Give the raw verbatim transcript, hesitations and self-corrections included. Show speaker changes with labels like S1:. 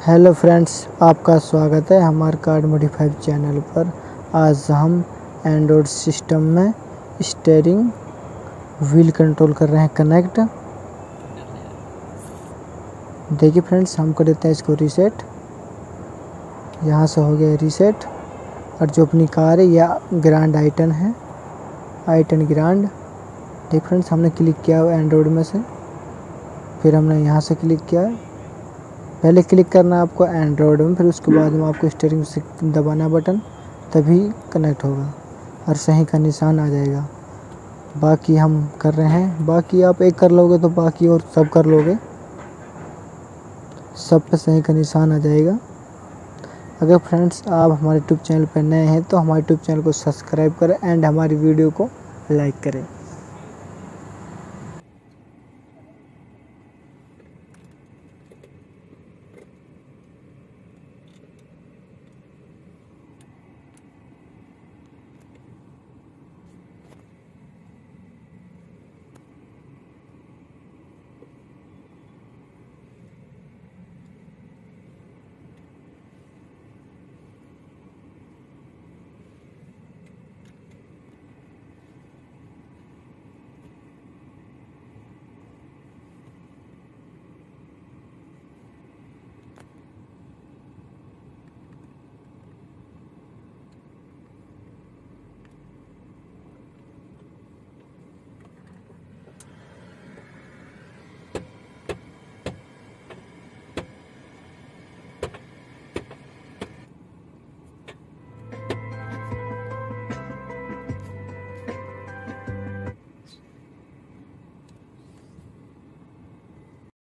S1: Hello friends, आपका स्वागत है हमारे कार मॉडिफाइड चैनल पर। आज हम एंड्रॉयड सिस्टम में स्टीयरिंग व्हील कंट्रोल कर रहे हैं कनेक्ट। देखिए फ्रेंड्स, हम कर देते हैं इसको रीसेट। यहाँ से हो गया रीसेट। और जो अपनी कार है या ग्रैंड आइटन है, आइटन ग्रैंड। देखिए फ्रेंड्स, हमने क्लिक किया एंड्रॉयड में से, फिर हमने यहाँ से क्लिक किया। पहले क्लिक करना है आपको एंड्रॉयड में, फिर उसके बाद में आपको स्टीयरिंग से दबाना बटन, तभी कनेक्ट होगा और सही का निशान आ जाएगा। बाकी हम कर रहे हैं, बाकी आप एक कर लोगे तो बाकी और सब कर लोगे, सब पे सही का निशान आ जाएगा। अगर फ्रेंड्स आप हमारे यूट्यूब चैनल पर नए हैं तो हमारे यूट्यूब चैनल को सब्सक्राइब करें एंड हमारी वीडियो को लाइक करें।